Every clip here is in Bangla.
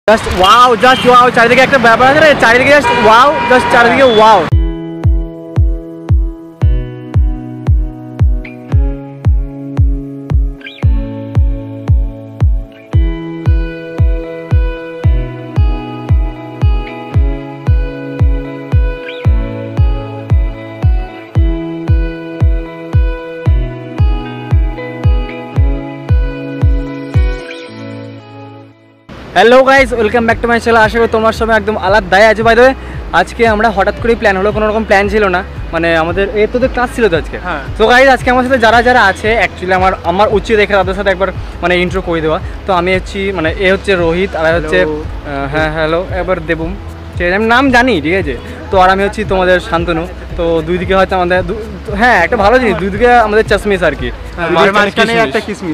জাস্ট ওয়াও, জাস্ট ওয়াও, চারিদিকে একটা ব্যাপার আছে না, চারিদিকে জাস্ট ওয়াও, জাস্ট চারিদিকে wow. Hello guys, welcome back to my channel. আশা করি তোমার সবাই একদম আলাদাই আছে। বাই দ্য ওয়ে, আজকে আমরা হঠাৎ করেই প্ল্যান হলো, কোনো রকম প্ল্যান ছিল না, মানে আমাদের এই তো ক্লাস ছিল তো আজকে। তো গাইজ, আজকে আমার সাথে যারা যারা আছে অ্যাকচুয়ালি আমার উচিত দেখে তাদের সাথে একবার মানে ইন্ট্রো করে দেওয়া। তো আমি হচ্ছি মানে এ হচ্ছে রোহিত, আর হচ্ছে হ্যাঁ হ্যালো এবার দেবুম, ঠিক আছে, আমি নাম জানি, ঠিক আছে। তো আর আমি হচ্ছি তোমাদের শান্তনু। তো দুই দিকে হয়তো আমাদের হ্যাঁ একটা ভালো জিনিস, দুই দিকে আমাদের চশমিস আর কি, একটা কিসমিস।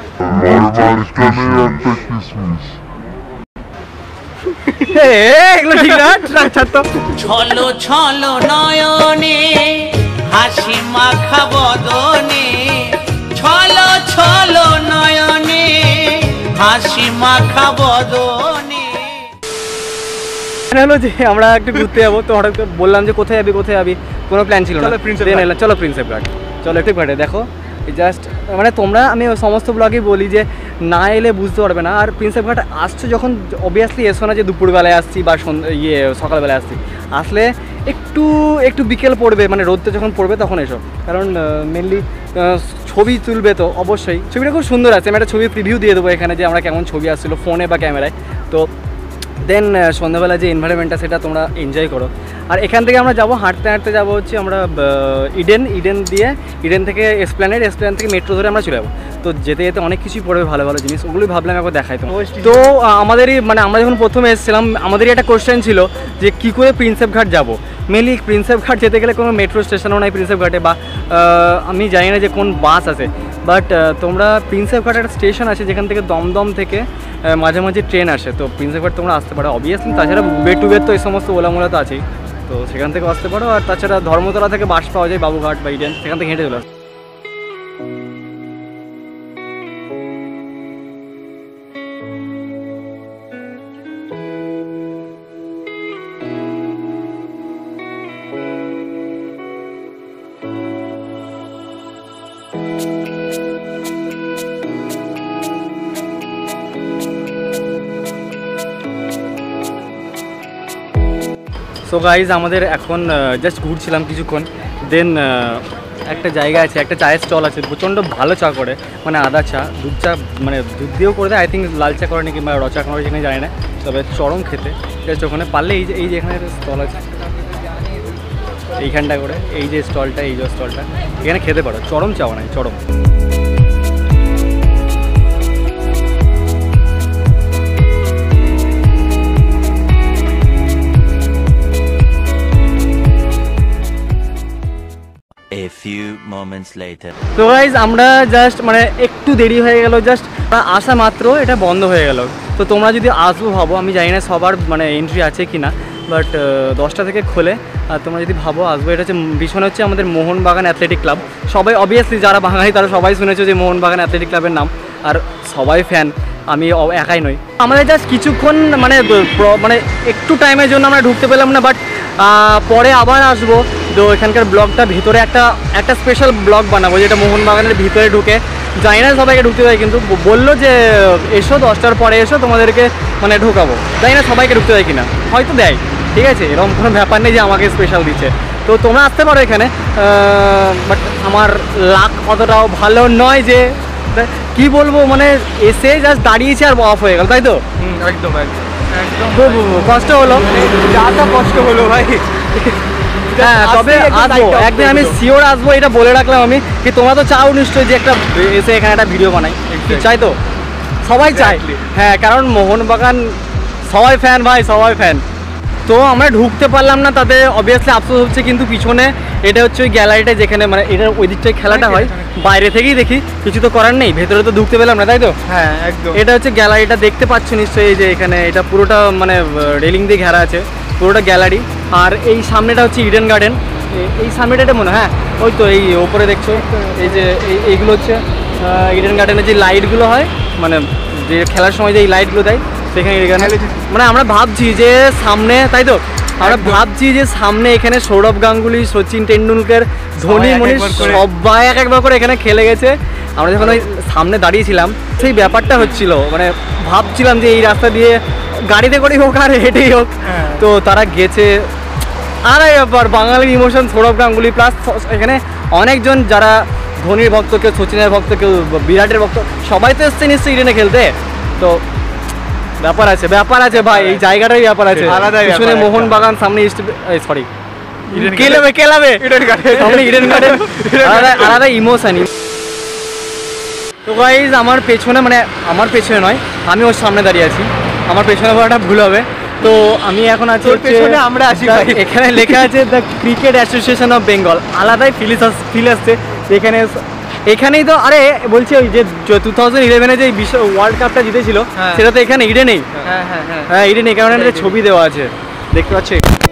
ছলো ছলো নয়নে হাসি মাখা বদনে, ছলো ছলো নয়নে হাসি মাখা বদনে। হলো যে আমরা একটু ঘুরতে যাবো, তো হঠাৎ বললাম যে কোথায় যাবি কোথায় যাবি, কোনো প্ল্যান ছিল না। চলো প্রিন্সেপ ঘাট, চলো একটু ঘাটে দেখো। জাস্ট মানে তোমরা, আমি সমস্ত ব্লগেই বলি যে না এলে বুঝতে পারবে না। আর প্রিন্সেপ ঘাট আসছো যখন, অবভিয়াসলি এসো না যে দুপুরবেলায় আসছি বা সকালবেলায় আসছি, আসলে একটু একটু বিকেল পড়বে, মানে রোদটা যখন পড়বে তখন এসো, কারণ মেনলি ছবি তুলবে তো অবশ্যই। ছবিটা খুব সুন্দর আছে, আমি একটা ছবি প্রিভিউ দিয়ে দেবো এখানে যে আমরা কেমন ছবি আসছিলো ফোনে বা ক্যামেরায়। তো দেন সন্ধ্যাবেলা যে এনভায়রনমেন্টটা সেটা তোমরা এনজয় করো। আর এখান থেকে আমরা যাবো হাঁটতে হাঁটতে যাবো হচ্ছে আমরা ইডেন দিয়ে, ইডেন থেকে এসপ্ল্যানেড থেকে মেট্রো ধরে আমরা চলে যাবো। তো যেতে যেতে অনেক কিছুই পড়বে, ভালো ভালো জিনিস, ওগুলোই ভাবলাম একবার দেখাই। তো আমাদেরই মানে আমরা যখন প্রথমে এসেছিলাম আমাদেরই একটা কোশ্চেন ছিল যে কী করে প্রিন্সেপ ঘাট যাবো। মেনলি প্রিন্সেপ ঘাট যেতে গেলে কোনো মেট্রো স্টেশনও নাই প্রিন্সেপ ঘাটে, বা আমি জানি না যে কোন বাস আছে, বাট তোমরা প্রিন্সেপ ঘাট একটা স্টেশন আছে যেখান থেকে দমদম থেকে মাঝে মাঝে ট্রেন আসে। তো প্রিন্সেপ ঘাট তোমরা আসতে পারো অবভিয়াসলি, তাছাড়া উবের টুবের তো এই সমস্ত ওলামোলা তো আছেই, তো সেখান থেকে আসতে পারো। আর তাছাড়া ধর্মতলা থেকে বাস পাওয়া যায়, বাবুঘাট বা ইডেন, সেখান থেকে হেঁটে চলে আসো। সো গাইজ, আমাদের এখন জাস্ট ঘুরছিলাম কিছুক্ষণ, দেন একটা জায়গা আছে, একটা চায়ের স্টল আছে, প্রচণ্ড ভালো চা করে, মানে আদা চা, দুধ চা, মানে দুধ দিয়েও করে দেয়, আই থিঙ্ক লাল চা করে নাকি বা র চা করে সেখানে জানি না, তবে চরম খেতে। জাস্ট ওখানে পারলে এই যে এখানে একটা স্টল আছে এইখানটা করে, এই যে স্টলটা, এই যে স্টলটা, এখানে খেতে পারো, চরম চা বানায়, চরম। A few moments later. তো গাইজ, আমরা জাস্ট মানে একটু দেরি হয়ে গেল, জাস্ট আসা মাত্র এটা বন্ধ হয়ে গেল। তো তোমরা যদি আসবো ভাবো, আমি জানি না সবার মানে এন্ট্রি আছে কি না, বাট 10টা থেকে খোলে। আর তোমরা যদি ভাবো আসবো, এটা হচ্ছে পিছনে হচ্ছে আমাদের মোহনবাগান অ্যাথলেটিক ক্লাব। সবাই অবভিয়াসলি যারা বাঙালি তারা সবাই শুনেছো যে মোহনবাগান অ্যাথলেটিক ক্লাবের নাম, আর সবাই ফ্যান, আমি একাই নই। আমাদের জাস্ট কিছুক্ষণ মানে একটু টাইমের জন্য আমরা ঢুকতে পেলাম না, বাট পরে আবার আসবো। তো এখানকার ব্লগটা ভিতরে একটা স্পেশাল ব্লগ বানাবো, যেটা মোহনবাগানের ভিতরে ঢুকে, জানি না সবাইকে ঢুকতে দেয়, কিন্তু বললো যে এসো 10টার পরে এসো, তোমাদেরকে মানে ঢোকাবো। জানি না সবাইকে ঢুকতে দেয় কিনা, হয়তো দেয়, ঠিক আছে, এরকম কোনো ব্যাপার নেই যে আমাকে স্পেশাল দিচ্ছে। তো তোমরা আসতে পারো এখানে, বাট আমার লাক অতটাও ভালো নয় যে কি বলবো, মানে এসে জাস্ট দাঁড়িয়েছে আর অফ হয়ে গেল, তাই তো? একদম কষ্ট হলো, যাটা কষ্ট হলো ভাই। হ্যাঁ, তবে আসবো একদিন, আমি শিওর আসবো, এটা বলে রাখলাম আমি। কি তোমরা তো চাও নিশ্চয়ই যে একটা এসে এখানে একটা ভিডিও বানাই, চাই তো? সবাই চায়, হ্যাঁ, কারণ মোহনবাগান সবাই ফ্যান ভাই, সবাই ফ্যান। তো আমরা ঢুকতে পারলাম না, তাতে অবভিয়াসলি আফসোস হচ্ছে, কিন্তু পিছনে এটা হচ্ছে ওই গ্যালারিটা যেখানে মানে এটার ওই দিকটায় খেলাটা হয়, বাইরে থেকেই দেখি, কিছু তো করার নেই, ভেতরে তো ঢুকতে পেলাম না, তাই তো? হ্যাঁ একদম। এটা হচ্ছে গ্যালারিটা, দেখতে পাচ্ছ নিশ্চয়ই, এই যে এখানে এটা পুরোটা মানে রেলিং দিয়ে ঘেরা আছে, পুরোটা গ্যালারি। আর এই সামনেটা হচ্ছে ইডেন গার্ডেন, এই সামনেটা এটা মনে, হ্যাঁ ওই তো এই ওপরে দেখছো, এই যে এইগুলো হচ্ছে ইডেন গার্ডেনের যে লাইটগুলো হয়, মানে যে খেলার সময় যে এই লাইটগুলো দেয়, সেখানে এখানে মানে আমরা ভাবছি যে সামনে, তাই তো আমরা ভাবছি যে সামনে এখানে সৌরভ গাঙ্গুলি, সচিন টেন্ডুলকার, ধোনি, মনি সবাই এক একবার করে এখানে খেলে গেছে। আমরা যখন ওই সামনে দাঁড়িয়েছিলাম সেই ব্যাপারটা হচ্ছিল, মানে ভাবছিলাম যে এই রাস্তা দিয়ে গাড়িতে করেই হোক আর হেঁটেই হোক, তো তারা গেছে। আর এই ব্যাপার বাঙালির ইমোশন, সৌরভ গাঙ্গুলি প্লাস এখানে অনেকজন যারা ধোনির ভক্ত, কেউ সচিনের ভক্ত, কেউ বিরাটের ভক্ত, সবাই তো এসছে নিশ্চয়ই ইডেনে খেলতে। তো ব্যাপার আছে ভাই, এই জায়গাটাই ব্যাপার আছে। পিছনে মোহনবাগান, সামনে সরি কেলাবে সামনে ইডেন গার্ডেন, আলাদা ইমোশন। তো গাইজ আমার পেছনে, মানে আমার পেছনে নয়, আমি ওর সামনে দাঁড়িয়ে আছি, আমার পেছনে বলাটা ভুল হবে। তো আমি এখন আছি পেছনে, আমরা আছি, এখানে লেখা আছে the cricket association of Bengal. আলাদাই ফিল আসছে এখানে। এখানেই তো, আরে বলছি ওই যে 2011-এ যে বিশ্ব ওয়ার্ল্ড কাপটা জিতেছিল সেটা তো এখানে ইডেনেই। হ্যাঁ ইডেনেই, কারণ একটা ছবি দেওয়া আছে, দেখতে পাচ্ছ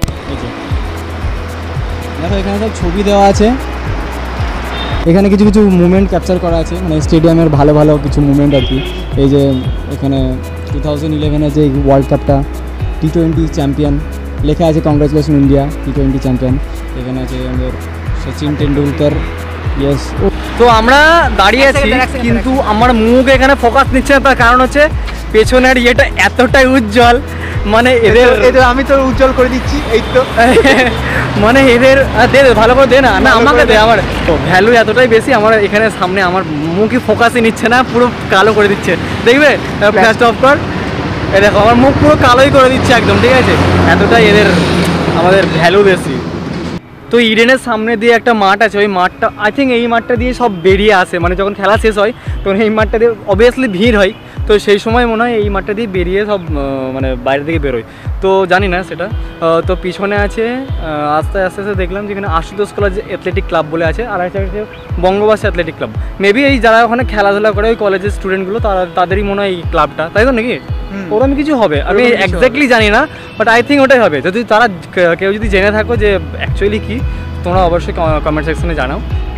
দেখো এখানে সব ছবি দেওয়া আছে। এখানে কিছু কিছু মুভমেন্ট ক্যাপচার করা আছে, মানে স্টেডিয়ামের ভালো ভালো কিছু মুভমেন্ট আর কি। এই যে এখানে 2011-এ যে ওয়ার্ল্ড কাপটা T20 চ্যাম্পিয়ন লেখা আছে, কংগ্রাচুলেশন ইন্ডিয়া T20 চ্যাম্পিয়ন। এখানে আছে আমাদের সচিন টেন্ডুলকার, ইয়েস। তো আমরা দাঁড়িয়ে আছি কিন্তু আমার মুখ এখানে ফোকাস নিচ্ছে না, তার কারণ হচ্ছে পেছনের ইয়েটা এতটাই উজ্জ্বল, মানে এদের আমি তো উজ্জ্বল করে দিচ্ছি, এই তো মানে এদের দে ভালো করে দে না, না আমাকে দে, আমার ভ্যালু এতটাই বেশি, আমার এখানে সামনে আমার মুখই ফোকাসই নিচ্ছে না, পুরো কালো করে দিচ্ছে। দেখবে ফ্ল্যাশ অফ কর, এ দেখো আমার মুখ পুরো কালোই করে দিচ্ছে একদম, ঠিক আছে, এতটাই এদের আমাদের ভ্যালু বেশি। তো ইডেনের সামনে দিয়ে একটা মাঠ আছে, ওই মাঠটা আই থিঙ্ক এই মাঠটা দিয়ে সব বেরিয়ে আসে, মানে যখন খেলা শেষ হয় তখন এই মাঠটা দিয়ে অবভিয়াসলি ভিড় হয়, তো সেই সময় মনে হয় এই মাঠটা দিয়ে বেরিয়ে সব মানে বাইরে থেকে বেরোয়, তো জানি না সেটা। তো পিছনে আছে আস্তে আস্তে আস্তে দেখলাম যেখানে আশুতোষ কলেজ অ্যাথলেটিক ক্লাব বলে আছে, আর আছে বঙ্গবাসী অ্যাথলেটিক ক্লাব। মেবি এই যারা ওখানে খেলাধুলা করে ওই কলেজের স্টুডেন্টগুলো, তাদেরই মনে হয় এই ক্লাবটা, তাই তো নাকি? ওরকম কিছু হবে, আমি এক্স্যাক্টলি জানি না, বাট আই থিঙ্ক ওটাই হবে। যদি তারা কেউ যদি জেনে থাকো যে অ্যাকচুয়ালি কি, তোমরা অবশ্যই কমেন্ট সেকশনে জানাও।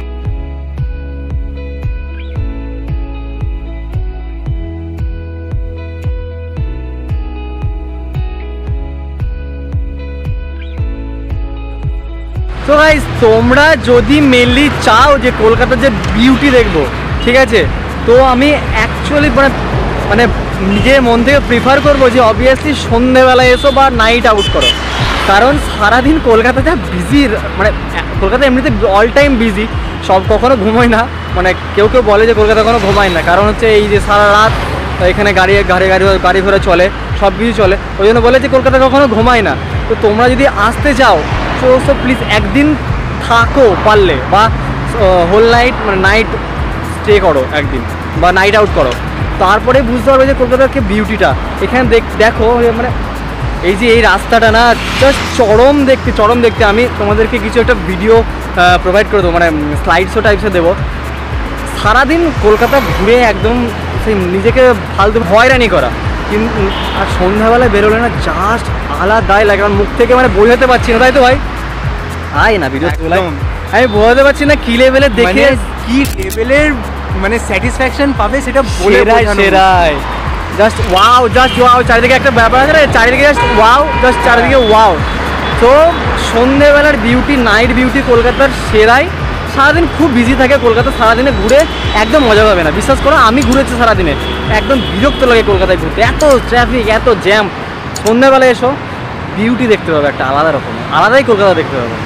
তো গাইস তোমরা যদি মেনলি চাও যে কলকাতার যে বিউটি দেখবো, ঠিক আছে, তো আমি অ্যাকচুয়ালি মানে নিজের মন থেকে প্রিফার করবো যে অবভিয়াসলি সন্ধ্যেবেলায় এসো বা নাইট আউট করো, কারণ সারাদিন কলকাতা যা বিজি, মানে কলকাতা এমনিতে অল টাইম বিজি, সব কখনো ঘুমোয় না, মানে কেউ কেউ বলে যে কলকাতা কোনো ঘুমায় না, কারণ হচ্ছে এই যে সারা রাত এখানে গাড়ি ঘোড়া চলে, সব কিছু চলে, ওই জন্য বলে যে কলকাতা কখনো ঘুমায় না। তো তোমরা যদি আসতে চাও সো প্লিজ একদিন থাকো পারলে, বা হোল নাইট মানে নাইট স্টে করো একদিন, বা নাইট আউট করো, তারপরে বুঝতে পারবে যে কলকাতার কি বিউটিটা। এখানে দেখো মানে এই যে এই রাস্তাটা না জাস্ট চরম দেখতে। আমি তোমাদেরকে কিছু একটা ভিডিও প্রোভাইড করে দেবো, মানে স্লাইড শো টাইপসে দেবো। সারাদিন কলকাতা ঘুরে একদম সেই নিজেকে ফালতু হয়রানি করা, কিন্তু আর সন্ধ্যাবেলায় বেরোলে না জাস্ট আলাদাই লাগে, আমার মুখ থেকে মানে বোঝাতে পারছি না, তাই তো ভাই? আয় না ভিডিও আমি বোঝাতে পারছি না কি লেভেলের দেখে, কি লেভেলের মানে স্যাটিসফ্যাকশন পাবে সেটা বলে সেরাই। জাস্ট ওয়াও, চারিদিকে একটা ব্যাপার আছে, চারিদিকে জাস্ট ওয়াও, চারিদিকে ওয়াও। তো সন্ধ্যেবেলার বিউটি, নাইট বিউটি কলকাতার সেরাই। সারাদিন খুব বিজি থাকে কলকাতা, সারাদিনে ঘুরে একদম মজা পাবে না, বিশ্বাস করো। আমি ঘুরেছি সারাদিনে, একদম বিরক্ত লাগে কলকাতায় ঘুরতে, এত ট্রাফিক, এত জ্যাম। সন্ধ্যেবেলায় এসো, বিউটি দেখতে পাবে একটা আলাদা রকম, আলাদাই কলকাতা দেখতে পাবে।